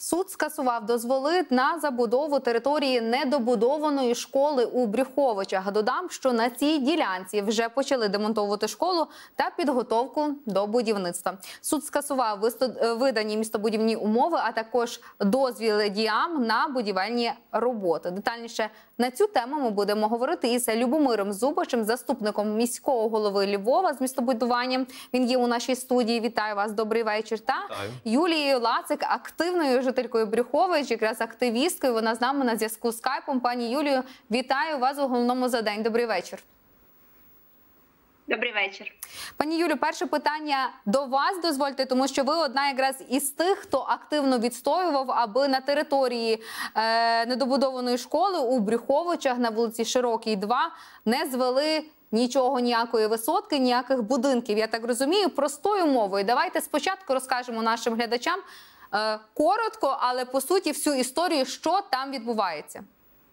Суд скасував дозволи на забудову території недобудованої школи у Брюховичах. Додам, що на цій ділянці вже почали демонтовувати школу та підготовку до будівництва. Суд скасував видані містобудівні умови, а також дозвіли ДІАМ на будівельні роботи. Детальніше на цю тему ми будемо говорити із Любомиром Зубачем, заступником міського голови Львова з містобудуванням. Він є у нашій студії. Вітаю вас, добрий вечір. Та Юлією Лацик, активною жителькою Брюхович, якраз активісткою. Вона з нами на зв'язку скайпом. Пані Юлію, вітаю вас у «Головному за день». Добрий вечір. Добрий вечір. Пані Юлю, перше питання до вас, дозвольте, тому що ви одна якраз із тих, хто активно відстоював, аби на території недобудованої школи у Брюховичах на вулиці Широкій, 2 не звели нічого, ніякої висотки, ніяких будинків. Я так розумію, простою мовою. Давайте спочатку розкажемо нашим глядачам коротко, але по суті всю історію, що там відбувається.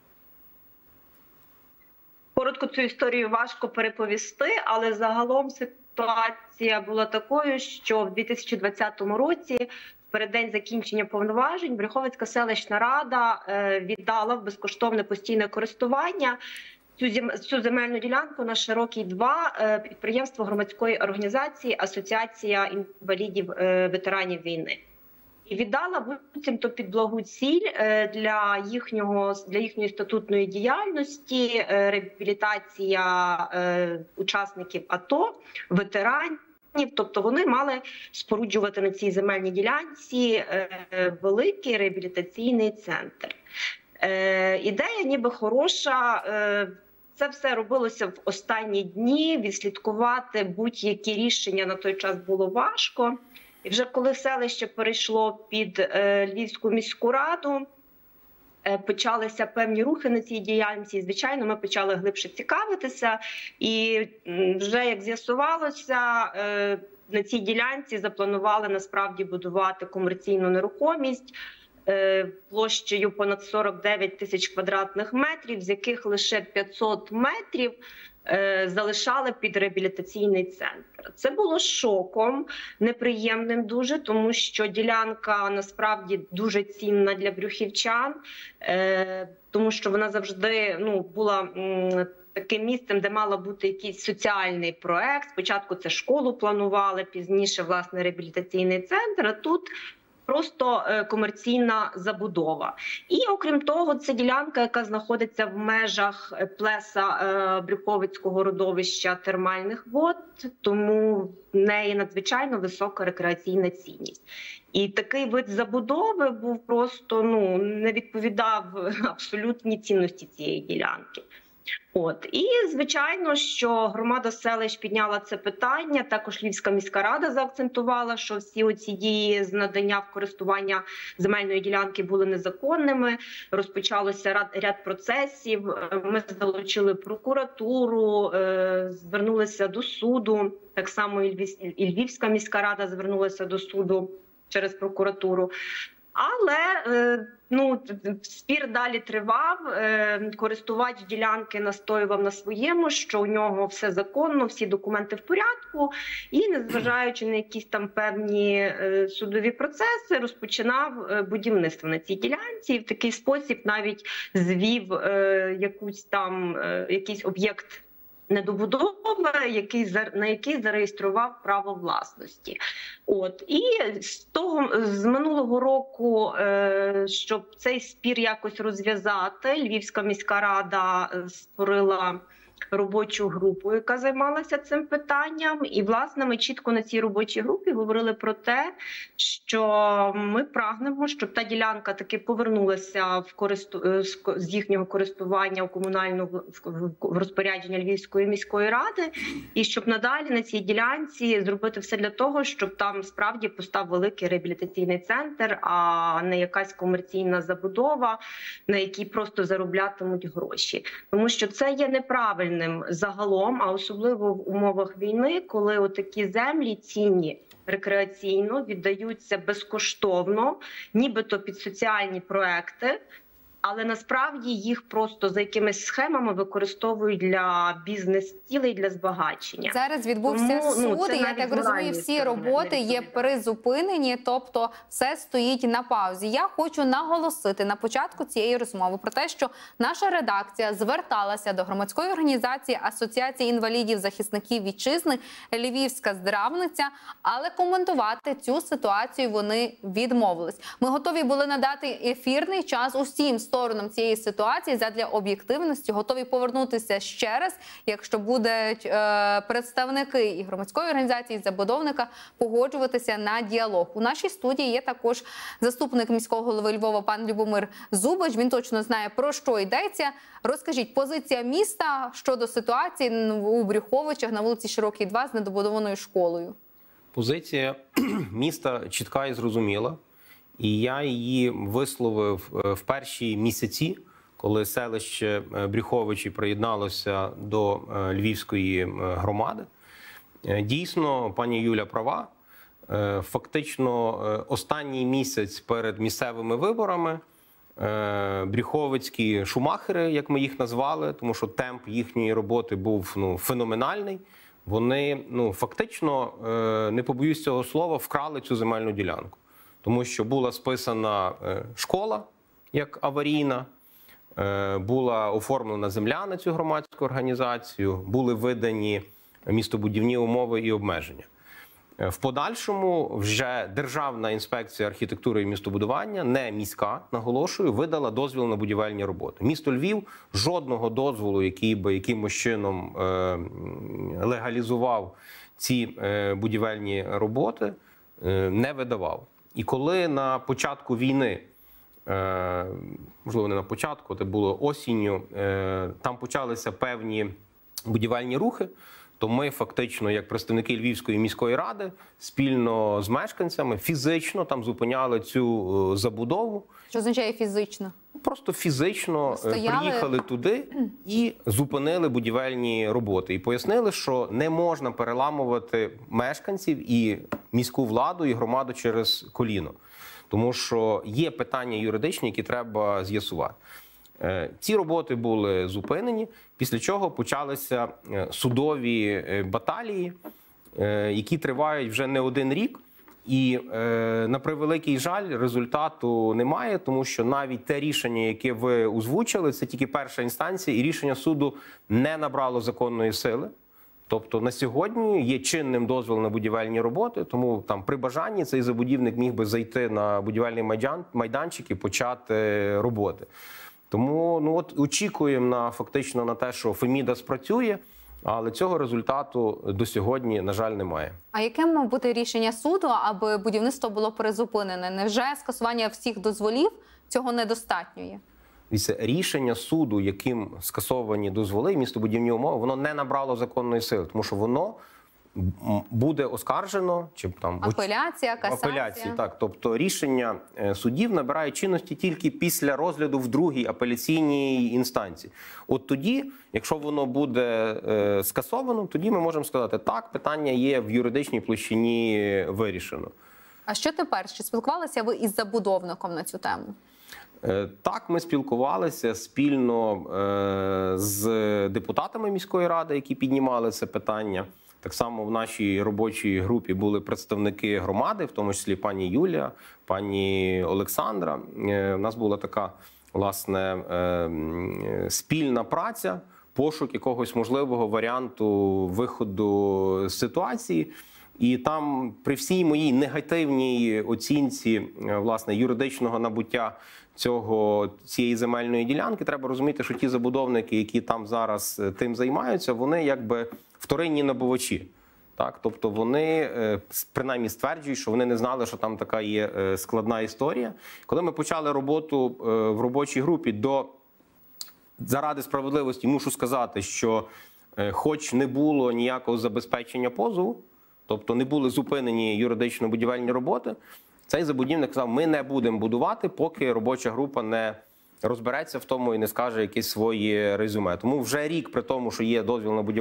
Коротко цю історію важко переповісти, але загалом ситуація була такою, що в 2020 році, в переддень закінчення повноважень, Брюховицька селищна рада віддала в безкоштовне постійне користування цю земельну ділянку на Широкій 2 підприємство громадської організації Асоціація інвалідів ветеранів війни. І віддала буцімто під благу ціль для їхньої статутної діяльності, реабілітація учасників АТО, ветеранів. Тобто вони мали споруджувати на цій земельній ділянці великий реабілітаційний центр. Ідея ніби хороша. Це все робилося в останні дні, відслідкувати будь-які рішення на той час було важко. І вже коли селище перейшло під Львівську міську раду, почалися певні рухи на цій ділянці. І, звичайно, ми почали глибше цікавитися. І вже, як з'ясувалося, на цій ділянці запланували насправді будувати комерційну нерухомість площею понад 49 тисяч квадратних метрів, з яких лише 500 метрів залишали під реабілітаційний центр. Це було шоком, неприємним дуже, тому що ділянка насправді дуже цінна для брюхівчан, тому що вона завжди була таким місцем, де мала бути якийсь соціальний проект. Спочатку це школу планували, пізніше, власне, реабілітаційний центр, а тут просто комерційна забудова. І, окрім того, це ділянка, яка знаходиться в межах плеса Брюховицького родовища термальних вод, тому в неї надзвичайно висока рекреаційна цінність. І такий вид забудови був просто, не відповідав абсолютній цінності цієї ділянки. І, звичайно, що громада селищ підняла це питання, також Львівська міська рада заакцентувала, що всі оці дії з надання в користування земельної ділянки були незаконними, розпочалося ряд процесів, ми залучили прокуратуру, звернулися до суду, так само і Львівська міська рада звернулася до суду через прокуратуру. Але спір далі тривав, користувач ділянки настоював на своєму, що у нього все законно, всі документи в порядку, і, незважаючи на якісь там певні судові процеси, розпочинав будівництво на цій ділянці, і в такий спосіб навіть звів якийсь об'єкт недобудови, на який зареєстрував право власності. І з минулого року, щоб цей спір якось розв'язати, Львівська міська рада створила робочу групу, яка займалася цим питанням. І, власне, ми чітко на цій робочій групі говорили про те, що ми прагнемо, щоб та ділянка таки повернулася з їхнього користування в розпорядження Львівської міської ради, і щоб надалі на цій ділянці зробити все для того, щоб там справді постав великий реабілітаційний центр, а не якась комерційна забудова, на якій просто зароблятимуть гроші. Тому що це є неправильним загалом, а особливо в умовах війни, коли отакі землі цінні рекреаційно віддаються безкоштовно, нібито під соціальні проекти, але насправді їх просто за якимись схемами використовують для бізнес-цілей, для збагачення. Зараз відбувся суд, це і я навіть так з розумію, моральної всі сторони роботи не є відповідає. призупинені, тобто все стоїть на паузі. Я хочу наголосити на початку цієї розмови про те, що наша редакція зверталася до громадської організації Асоціації інвалідів-захисників вітчизни «Львівська здравниця», але коментувати цю ситуацію вони відмовились. Ми готові були надати ефірний час усім сторонам цієї ситуації задля об'єктивності, готові повернутися ще раз, якщо будуть представники і громадської організації, і забудовника погоджуватися на діалог. У нашій студії є також заступник міського голови Львова пан Любомир Зубач. Він точно знає, про що йдеться. Розкажіть, позиція міста щодо ситуації у Брюховичах на вулиці Широкій, 2 з недобудованою школою. Позиція міста чітка і зрозуміла. І я її висловив в перші місяці, коли селище Брюховичі приєдналося до Львівської громади. Дійсно, пані Юля права. Фактично, останній місяць перед місцевими виборами брюховицькі шумахери, як ми їх назвали, тому що темп їхньої роботи був феноменальний, вони фактично, не побоюсь цього слова, вкрали цю земельну ділянку. Тому що була списана школа як аварійна, була оформлена земля на цю громадську організацію, були видані містобудівні умови і обмеження. В подальшому вже Державна інспекція архітектури і містобудування, не міська, наголошую, видала дозвіл на будівельні роботи. Місто Львів жодного дозволу, який би якимось чином легалізував ці будівельні роботи, не видавав. І коли на початку війни, можливо, не на початку, це було осінню, там почалися певні будівельні рухи, то ми фактично, як представники Львівської міської ради, спільно з мешканцями фізично там зупиняли цю забудову. Що означає фізично? Просто фізично приїхали туди і зупинили будівельні роботи. І пояснили, що не можна переламувати мешканців і міську владу, і громаду через коліно. Тому що є питання юридичні, які треба з'ясувати. Ці роботи були зупинені, після чого почалися судові баталії, які тривають вже не один рік. І, на превеликий жаль, результату немає, тому що навіть те рішення, яке ви озвучили, це тільки перша інстанція, і рішення суду не набрало законної сили. Тобто на сьогодні є чинним дозвіл на будівельні роботи, тому там при бажанні цей забудівник міг би зайти на будівельний майданчик і почати роботи. Тому очікуємо фактично на те, що Феміда спрацює, але цього результату до сьогодні, на жаль, немає. А яке має бути рішення суду, аби будівництво було призупинене? Невже скасування всіх дозволів цього недостатньо є? Рішення суду, яким скасовані дозволи, містобудівні умови, воно не набрало законної сили, тому що воно буде оскаржено, чи там апеляція, касація. Апеляції, так. Тобто рішення судів набирає чинності тільки після розгляду в другій апеляційній інстанції. От тоді, якщо воно буде скасовано, тоді ми можемо сказати, так, питання є в юридичній площині вирішено. А що тепер? Чи спілкувалися ви із забудовником на цю тему? Так, ми спілкувалися спільно з депутатами міської ради, які піднімали це питання. Так само в нашій робочій групі були представники громади, в тому числі пані Юлія, пані Олександра. У нас була така, власне, спільна праця, пошук якогось можливого варіанту виходу з ситуації. І там при всій моїй негативній оцінці, власне, юридичного набуття цієї земельної ділянки, треба розуміти, що ті забудовники, які там зараз тим займаються, вони якби вторинні набувачі. Так? Тобто вони принаймні стверджують, що вони не знали, що там така є складна історія. Коли ми почали роботу в робочій групі, заради справедливості мушу сказати, що хоч не було ніякого забезпечення позову, тобто не були зупинені юридично-будівельні роботи, цей забудівник сказав, ми не будемо будувати, поки робоча група не розбереться в тому і не скаже якесь своє резюме. Тому вже рік при тому, що є дозвіл на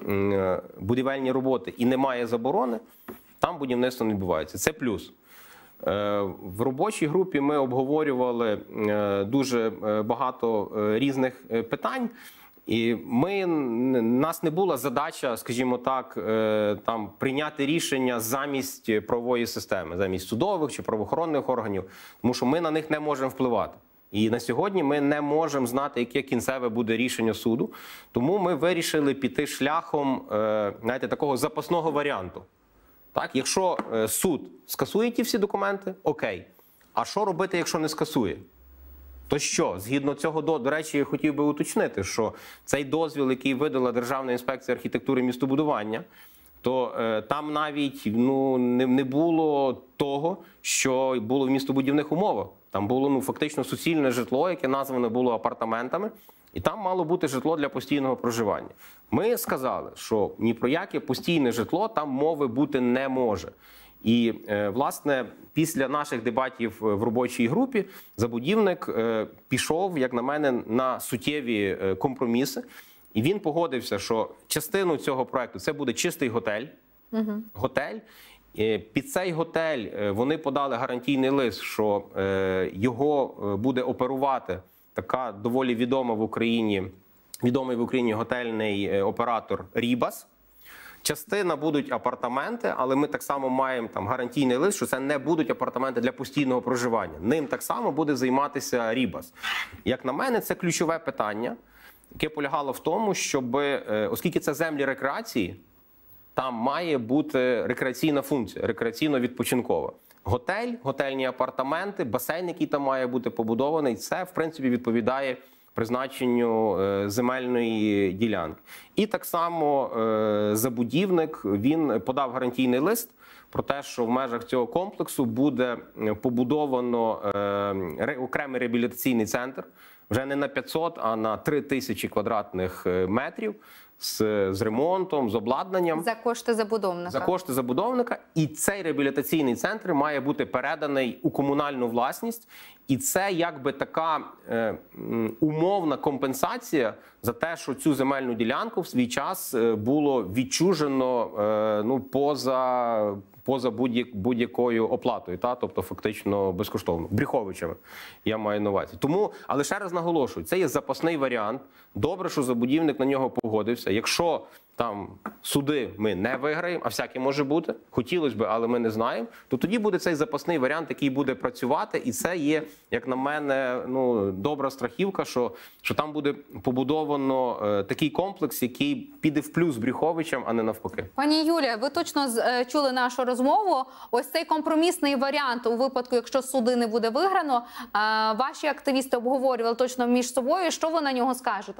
будівельні роботи і немає заборони, там будівництво не відбувається. Це плюс. В робочій групі ми обговорювали дуже багато різних питань. І нас не була задача, скажімо так, там прийняти рішення замість правової системи, замість судових чи правоохоронних органів, тому що ми на них не можемо впливати. І на сьогодні ми не можемо знати, яке кінцеве буде рішення суду. Тому ми вирішили піти шляхом, знаєте, такого запасного варіанту. Так, якщо суд скасує ті всі документи, окей. А що робити, якщо не скасує? То що, згідно цього, до речі, я хотів би уточнити, що цей дозвіл, який видала Державна інспекція архітектури і містобудування, то там навіть не було того, що було в містобудівних умовах. Там було фактично суцільне житло, яке назване було апартаментами, і там мало бути житло для постійного проживання. Ми сказали, що ні про яке постійне житло там мови бути не може. І, власне, після наших дебатів в робочій групі забудівник пішов, як на мене, на суттєві компроміси. І він погодився, що частину цього проекту це буде чистий готель. Готель. Під цей готель вони подали гарантійний лист, що його буде оперувати така доволі відомий в Україні готельний оператор «Рібас». Частина будуть апартаменти, але ми так само маємо там гарантійний лист, що це не будуть апартаменти для постійного проживання. Ним так само буде займатися «Рібас». Як на мене, це ключове питання, яке полягало в тому, щоб, оскільки це землі рекреації, там має бути рекреаційна функція, рекреаційно-відпочинкова. Готель, готельні апартаменти, басейн, який там має бути побудований, це, в принципі, відповідає призначенню земельної ділянки. І так само забудівник, він подав гарантійний лист про те, що в межах цього комплексу буде побудовано окремий реабілітаційний центр, вже не на 500, а на 3000 квадратних метрів, з ремонтом, з обладнанням. За кошти забудовника. За кошти забудовника. І цей реабілітаційний центр має бути переданий у комунальну власність. І це якби така умовна компенсація за те, що цю земельну ділянку в свій час було відчужено поза будь-якою оплатою, тобто фактично безкоштовно, Брюховичами, я маю на увазі. Тому, але ще раз наголошую, це є запасний варіант. Добре, що забудівник на нього погодився. Якщо там суди ми не виграємо, а всяке може бути, хотілося б, але ми не знаємо, то тоді буде цей запасний варіант, який буде працювати, і це є, як на мене, добра страхівка, що там буде побудовано такий комплекс, який піде в плюс Брюховичам, а не навпаки. Пані Юлія, ви точно чули нашу розмову. Ось цей компромісний варіант у випадку, якщо суди не буде виграно, ваші активісти обговорювали точно між собою. Що ви на нього скажете?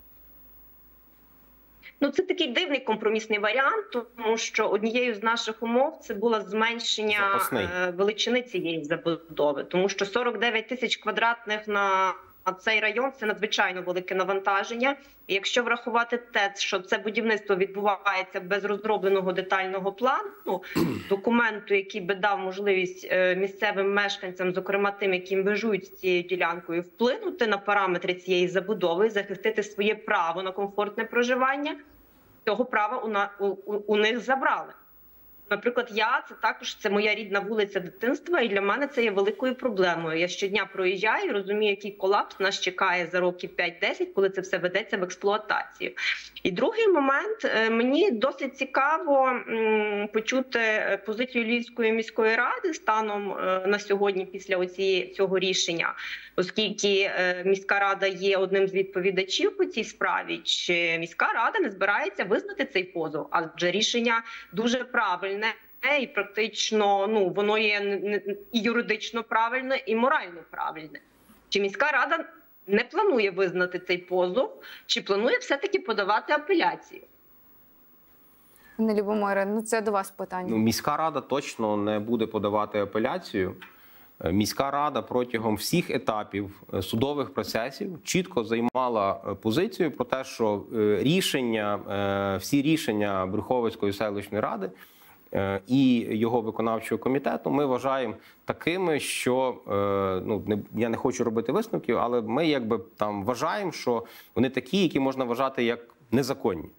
Це такий дивний компромісний варіант, тому що однією з наших умов це було зменшення величини цієї забудови, тому що 49 тисяч квадратних на цей район – це надзвичайно велике навантаження. І якщо врахувати те, що це будівництво відбувається без розробленого детального плану, документу, який би дав можливість місцевим мешканцям, зокрема тим, які межують з цією ділянкою, вплинути на параметри цієї забудови, захистити своє право на комфортне проживання, цього права у них забрали. Наприклад, це моя рідна вулиця дитинства, і для мене це є великою проблемою. Я щодня проїжджаю і розумію, який колапс нас чекає за років 5-10, коли це все ведеться в експлуатацію. І другий момент, мені досить цікаво почути позицію Львівської міської ради станом на сьогодні після цього рішення, оскільки міська рада є одним з відповідачів по цій справі, чи міська рада не збирається визнати цей позов, адже рішення дуже правильне. І практично воно є і юридично правильне, і морально правильне. Чи міська рада не планує визнати цей позов, чи планує все-таки подавати апеляцію? Пане Любомире, це до вас питання. Міська рада точно не буде подавати апеляцію. Міська рада протягом всіх етапів судових процесів чітко займала позицію про те, що всі рішення Брюховицької селищної ради і його виконавчого комітету ми вважаємо такими, що, я не хочу робити висновків, але ми вважаємо, що вони такі, які можна вважати як незаконні.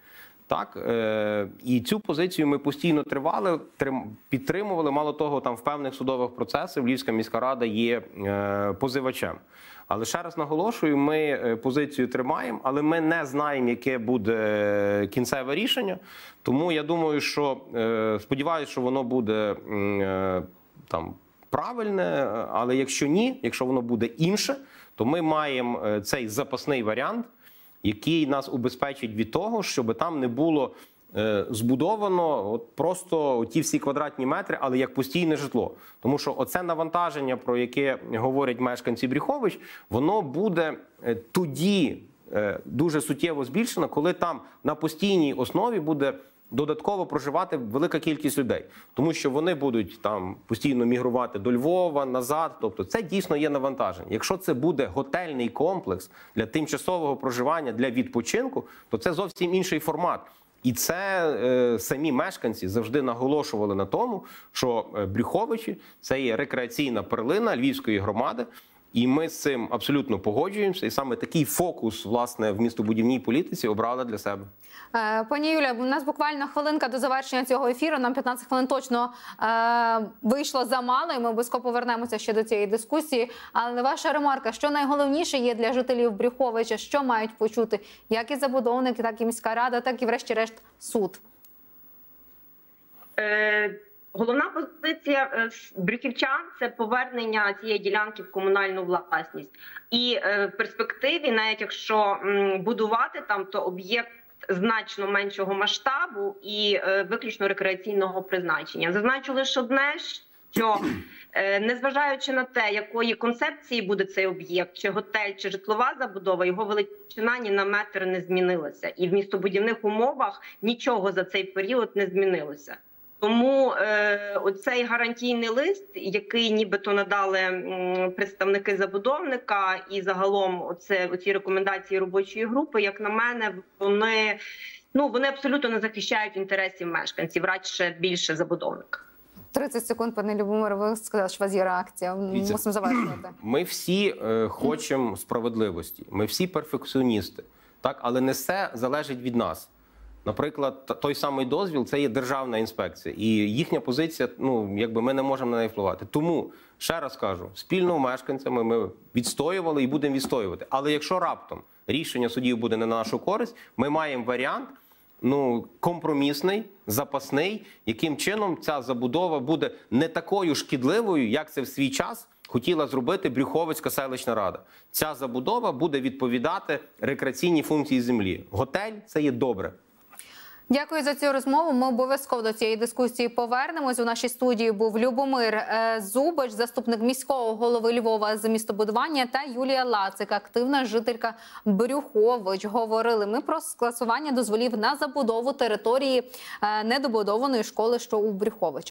Так, і цю позицію ми постійно підтримували. Мало того, там в певних судових процесах Львівська міська рада є позивачем. Але ще раз наголошую, ми позицію тримаємо, але ми не знаємо, яке буде кінцеве рішення. Тому я думаю, що сподіваюся, що воно буде там правильне, але якщо ні, якщо воно буде інше, то ми маємо цей запасний варіант, який нас убезпечить від того, щоб там не було збудовано от просто ті всі квадратні метри, але як постійне житло. Тому що оце навантаження, про яке говорять мешканці Брюхович, воно буде тоді дуже суттєво збільшено, коли там на постійній основі буде додатково проживати велика кількість людей. Тому що вони будуть там постійно мігрувати до Львова, назад. Тобто це дійсно є навантаження. Якщо це буде готельний комплекс для тимчасового проживання, для відпочинку, то це зовсім інший формат. І це самі мешканці завжди наголошували на тому, що Брюховичі – це є рекреаційна перлина Львівської громади, і ми з цим абсолютно погоджуємося. І саме такий фокус, власне, в містобудівній політиці обрали для себе. Пані Юля, у нас буквально хвилинка до завершення цього ефіру. Нам 15 хвилин точно вийшло замало, і ми обов'язково повернемося ще до цієї дискусії. Але ваша ремарка, що найголовніше є для жителів Брюховича, що мають почути як і забудовники, так і міська рада, так і врешті-решт суд? Головна позиція брюхівчан – це повернення цієї ділянки в комунальну власність. І в перспективі, навіть якщо будувати там, то об'єкт значно меншого масштабу і виключно рекреаційного призначення. Зазначу лише одне, що незважаючи на те, якої концепції буде цей об'єкт, чи готель, чи житлова забудова, його величина ні на метр не змінилася. І в містобудівних умовах нічого за цей період не змінилося. Тому оцей гарантійний лист, який нібито надали представники забудовника, і загалом оці рекомендації робочої групи, як на мене, вони абсолютно не захищають інтересів мешканців, радше більше забудовника. 30 секунд, пане Любомире, ви сказали, що у вас є реакція. Мусимо завершувати. Ми всі хочемо справедливості, ми всі перфекціоністи, так? Але не все залежить від нас. Наприклад, той самий дозвіл – це є державна інспекція. І їхня позиція, ми не можемо на неї впливати. Тому, ще раз кажу, спільно з мешканцями ми відстоювали і будемо відстоювати. Але якщо раптом рішення судів буде не на нашу користь, ми маємо варіант, компромісний, запасний, яким чином ця забудова буде не такою шкідливою, як це в свій час хотіла зробити Брюховицька селищна рада. Ця забудова буде відповідати рекреаційній функції землі. Готель – це є добре. Дякую за цю розмову. Ми обов'язково до цієї дискусії повернемось. У нашій студії був Любомир Зубач, заступник міського голови Львова з містобудування, та Юлія Лацик, активна жителька Брюхович. Говорили ми про скасування дозволів на забудову території недобудованої школи, що у Брюховичі.